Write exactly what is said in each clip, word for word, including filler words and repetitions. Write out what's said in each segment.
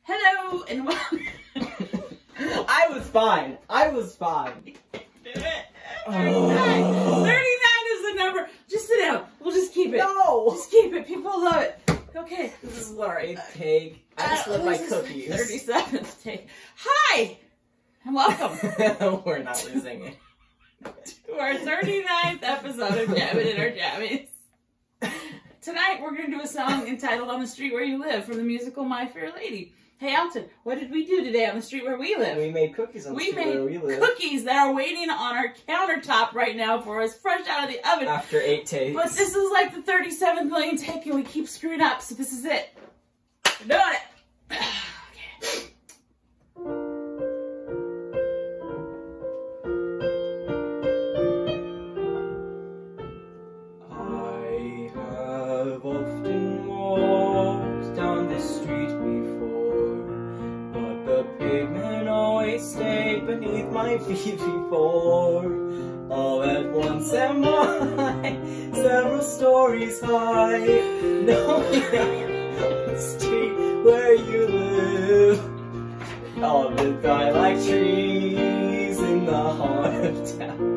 Hello and welcome. I was fine. I was fine. thirty-nine. Oh. thirty-nine is the number. Just sit down. We'll just keep it. No. Just keep it. People love it. Okay. This is our eighth take. I just love uh, my this cookies. thirty-seventh take. Hi and welcome. We're not losing it. To our thirty-ninth episode of Jamming in Our Jammies. Tonight we're going to do a song entitled On the Street Where You Live from the musical My Fair Lady. Hey Alton, what did we do today on the street where we live? We made cookies on the we street where we live. We made cookies that are waiting on our countertop right now for us, fresh out of the oven. After eight takes. But this is like the thirty-seventh million take and we keep screwing up, so this is it. We're doing it. Okay. I have often walked down this street before, but the pavement always stayed beneath my feet before. All at once am I, several stories high, knowing the street where you live. All lit by like trees in the heart of town.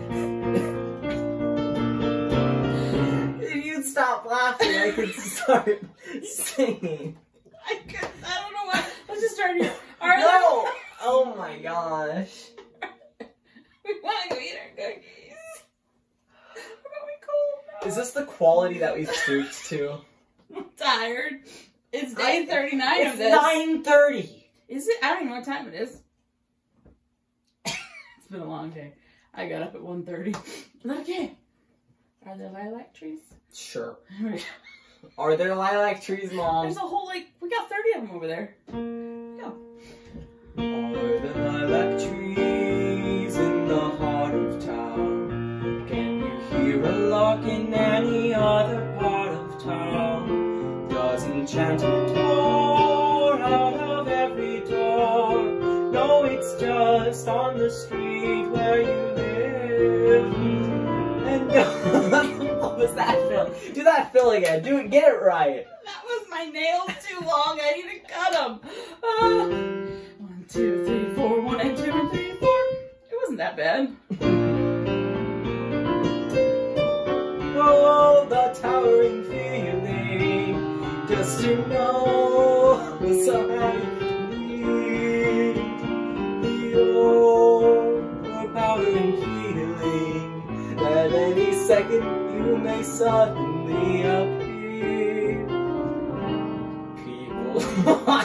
If you'd stop laughing, I could start singing. I could, I don't know why. Let's just start here. All right, No! Oh my gosh. we want to go eat our cookies. We're going cold now. Is this the quality that we've stooped to? I'm tired. It's day thirty-nine It's of this. nine thirty. Is it? I don't even know what time it is. It's been a long day. I got up at one thirty. Okay. Are there lilac trees? Sure. Are there lilac trees, Mom? There's a whole, like, we got thirty of them over there. Go. Are there lilac trees in the heart of town? Can you hear a lark in any other part of town? Does enchantment pour out of every door? No, it's just on the street where you live. And what was that, Phil? Do that, Phil, again. Do it. Get it right. That was my nails too long. I need to cut them. Uh, one, two, three, four. One and two and three, four. It wasn't that bad. Oh, the towering feeling, just to know so how you feel. The overpowering feeling that any second you may suddenly appear. People.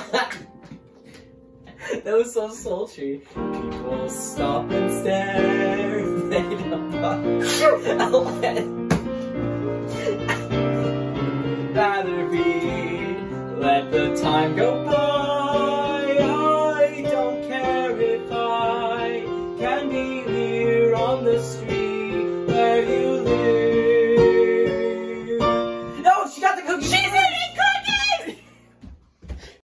That was so sultry. People stop and stare. They don't rather be. Let the time go by.